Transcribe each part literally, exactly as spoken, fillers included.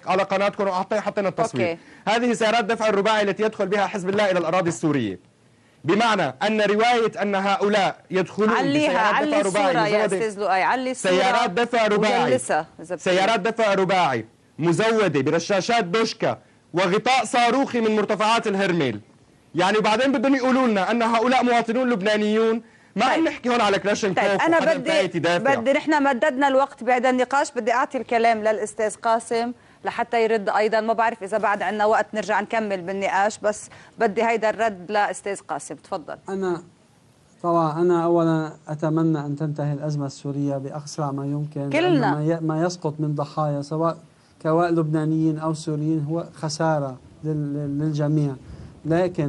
على قناتكم وحطينا التصوير. أوكي. هذه سيارات دفع الرباعي التي يدخل بها حزب الله إلى الأراضي السورية، بمعنى أن رواية أن هؤلاء يدخلون عليها علي الصورة يا أستاذ لؤي، علي الصورة. سيارات دفع رباعي، سيارات دفع رباعي مزودة برشاشات دوشكا وغطاء صاروخي من مرتفعات الهرميل، يعني وبعدين بدهم يقولوا لنا أن هؤلاء مواطنون لبنانيون. ما عم نحكي هون على كلاشنكوف. طيب أنا بدي بدي نحن مددنا الوقت بعد النقاش، بدي أعطي الكلام للأستاذ قاسم لحتى يرد أيضا. ما بعرف إذا بعد عندنا وقت نرجع نكمل بالنقاش، بس بدي هيدا الرد لأستاذ قاسم. تفضل. أنا طبعا أنا أولا أتمنى أن تنتهي الأزمة السورية بأسرع ما يمكن. كلنا. ما يسقط من ضحايا سواء سواء لبنانيين أو سوريين هو خسارة للجميع، لكن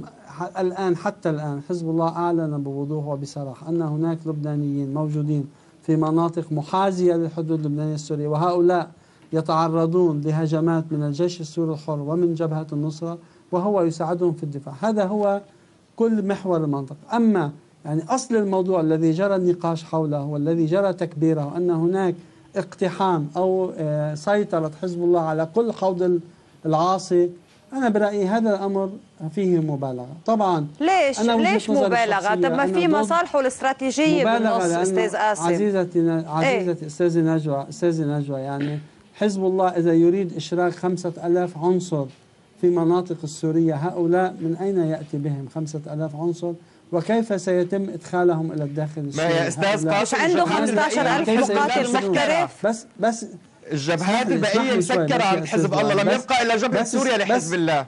الآن حتى الآن حزب الله أعلن بوضوح وبصراحة أن هناك لبنانيين موجودين في مناطق محاذية للحدود اللبنانية السورية، وهؤلاء يتعرضون لهجمات من الجيش السوري الحر ومن جبهة النصرة، وهو يساعدهم في الدفاع. هذا هو كل محور المنطقة. أما يعني أصل الموضوع الذي جرى النقاش حوله والذي جرى تكبيره أن هناك اقتحام أو سيطرة حزب الله على كل حوض العاصي، أنا برأيي هذا الأمر فيه مبالغة. طبعا ليش ليش مبالغة؟ طب ما في مصالحه الاستراتيجية بالنص أستاذ قاسم. عزيزتي عزيزتي ايه؟ أستاذي نجوى أستاذي نجوى يعني حزب الله إذا يريد إشراك خمسة آلاف عنصر في مناطق السورية، هؤلاء من أين يأتي بهم خمسة آلاف عنصر؟ وكيف سيتم إدخالهم إلى الداخل السوري؟ ما يا أستاذ قاسم عنده خمسة عشر ألف مقاتل محترف. بس بس الجبهات البقية مسكرة عند حزب الله، لم يبقى إلا جبهة سوريا لحزب الله.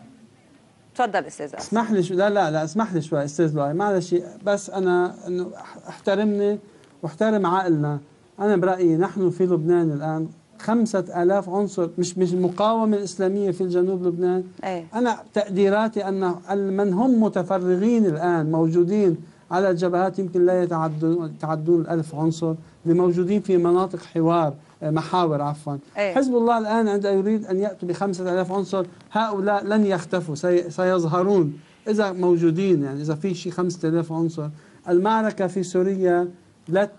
تفضل أستاذ. اسمح لي شو لا لا لا اسمح لي شوي أستاذ لؤي، معلش بس أنا إنه احترمني واحترم عقلنا. أنا برأيي نحن في لبنان الآن خمسة آلاف عنصر، مش مش المقاومة الإسلامية في الجنوب لبنان. أيه. أنا تقديراتي أن من هم متفرغين الآن موجودين على الجبهات يمكن لا يتعدون يتعدون الألف عنصر، لموجودين في مناطق حوار محاور عفوا. أيه. حزب الله الآن عندما يريد أن يأتوا بخمسة آلاف عنصر، هؤلاء لن يختفوا، سي سيظهرون إذا موجودين. يعني إذا في شيء خمسة آلاف عنصر، المعركة في سوريا لا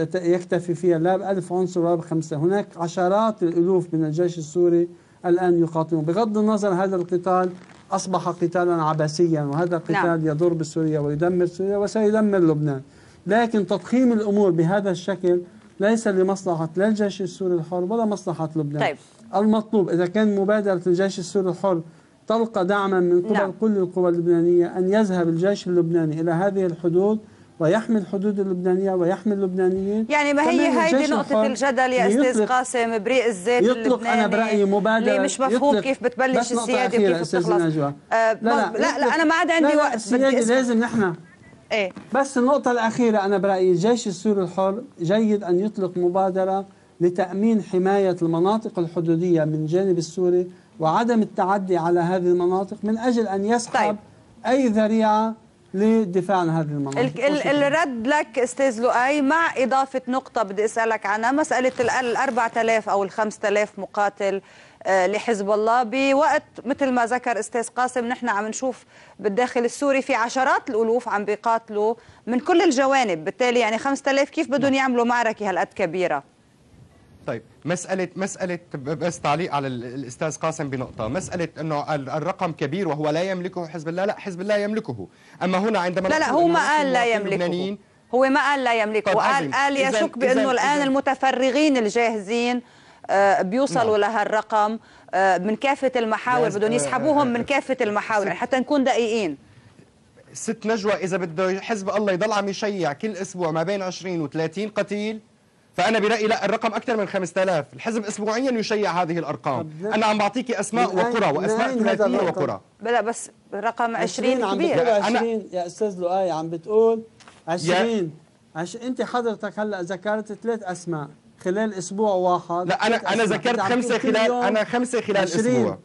يكتفي فيها لا بألف عنصر ولا بخمسة، هناك عشرات الألوف من الجيش السوري الآن يقاتلون. بغض النظر هذا القتال أصبح قتالا عبثيا، وهذا القتال نعم. يضر بسوريا ويدمر سوريا وسيدمر لبنان، لكن تضخيم الأمور بهذا الشكل ليس لمصلحة لا الجيش السوري الحر ولا مصلحة لبنان. طيب. المطلوب إذا كان مبادرة الجيش السوري الحر تلقى دعما من قبل نعم. كل القوى اللبنانية، أن يذهب الجيش اللبناني إلى هذه الحدود ويحمي الحدود اللبنانية ويحمي اللبنانيين. يعني ما هي هيدي نقطة الجدل يا أستاذ قاسم، بريق الزيت اللبناني أنا برأيي مبادرة اللي مش مفهوم كيف بتبلش السيادة وكيف بتخلص. آه لا, لا, لا, لا أنا ما عاد عندي لا وقت. السيادة لازم نحن إيه؟ بس النقطة الأخيرة، أنا برأيي الجيش السوري الحر جيد أن يطلق مبادرة لتأمين حماية المناطق الحدودية من الجانب السوري وعدم التعدي على هذه المناطق، من أجل أن يسحب طيب. أي ذريعة للدفاع عن هذه المناطق. الرد لك أستاذ لؤي، مع إضافة نقطة بدي أسألك عنها، مسألة ال أربعة آلاف أو ال خمسة آلاف مقاتل لحزب الله، بوقت مثل ما ذكر أستاذ قاسم نحن عم نشوف بالداخل السوري في عشرات الألوف عم بيقاتلوا من كل الجوانب، بالتالي يعني خمسة آلاف كيف بدهم يعملوا معركة هالقد كبيرة؟ طيب مسألة مسألة بس تعليق على الأستاذ قاسم بنقطة، مسألة أنه الرقم كبير وهو لا يملكه حزب الله، لا حزب الله يملكه. أما هنا عندما لا لا هو ما قال لا يملكه، هو ما قال لا يملكه، قال قال يشك بأنه الآن المتفرغين الجاهزين بيوصلوا لهالرقم من كافة المحاور، بدهم يسحبوهم من كافة المحاور حتى نكون دقيقين. ست نجوى إذا بده حزب الله يضل عم يشيع كل أسبوع ما بين عشرين وثلاثين قتيل، فأنا برأيي لا الرقم أكثر من خمسة آلاف، الحزب أسبوعيا يشيع هذه الأرقام. أنا عم بعطيكي أسماء وقرى وأسماء ثلاثية وقرى. لا بس رقم عشرين كبير. عشرين يا أستاذ لؤي عم بتقول عشرين عش... أنت حضرتك هلا ذكرت ثلاث أسماء خلال أسبوع واحد. لا أنا أنا ذكرت خمسة خلال أنا خمسة خلال أسبوع.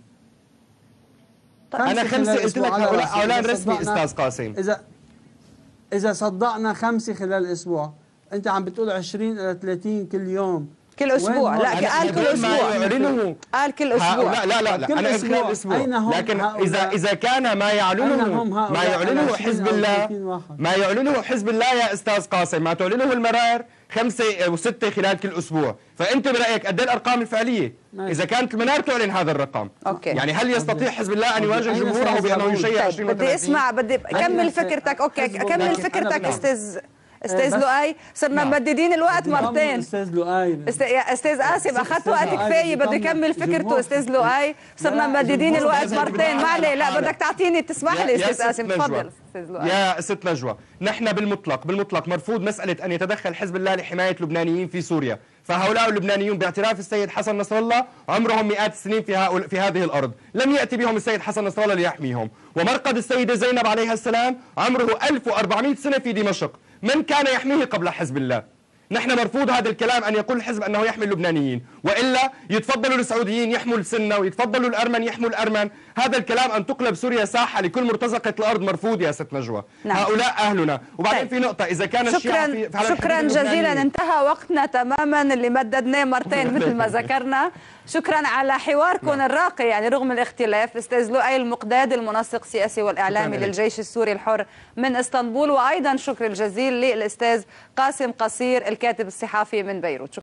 أنا خمسة قلت لك هؤلاء أعلان رسمي أستاذ قاسم. إذا إذا صدقنا خمسة خلال أسبوع، أنت عم بتقول عشرين إلى ثلاثين كل يوم. كل اسبوع. لا قال كل اسبوع، قال كل اسبوع. لا لا لا, لا. انا خلال الاسبوع، لكن اذا اذا كان ما يعلنه ما يعلنه حزب الله ما يعلنه حزب الله يا استاذ قاسم، ما تعلنه المرار خمسة وستة خلال كل أسبوع، فأنت برأيك قد الأرقام الفعلية؟ إذا كانت المنار تعلن هذا الرقم، أوكي. يعني هل يستطيع حزب الله أن يواجه جمهوره بأنه يشيع عشرين وثلاثين؟ بدي أسمع، بدي أكمل فكرتك. أوكي أكمل فكرتك أستاذ استاذ لؤي. صرنا ممددين الوقت مرتين. استاذ لؤي يا استاذ قاسم اخذت وقت كفايه، بده يكمل فكرته استاذ لؤي. صرنا ممددين الوقت مرتين. ما عليه، لا بدك تعطيني تسمح لي استاذ قاسم. تفضل استاذ لؤي. يا ست نجوى، نحن بالمطلق بالمطلق مرفوض مساله ان يتدخل حزب الله لحمايه اللبنانيين في سوريا، فهؤلاء اللبنانيون باعتراف السيد حسن نصر الله عمرهم مئات السنين في, في هذه الارض، لم ياتي بهم السيد حسن نصر الله ليحميهم، ومرقد السيده زينب عليها السلام عمره ألف وأربعمئة سنه في دمشق، من كان يحميه قبل حزب الله؟ نحن مرفوض هذا الكلام أن يقول الحزب أنه يحمي اللبنانيين، وإلا يتفضلوا السعوديين يحموا السنة ويتفضلوا الأرمن يحموا الأرمن. هذا الكلام أن تقلب سوريا ساحة لكل مرتزقة الأرض مرفوض يا ست نجوى. نعم. هؤلاء أهلنا. وبعدين طيب. في نقطة، إذا كان الشيعة في شكرا جزيلا، انتهى وقتنا تماما اللي مددناه مرتين مثل ما ذكرنا. شكرا على حواركم نعم. الراقي يعني رغم الاختلاف. استاذ لؤي المقداد المنسق السياسي والإعلامي للجيش السوري الحر من اسطنبول، وأيضا شكر الجزيل للأستاذ قاسم قصير الكاتب الصحافي من بيروت.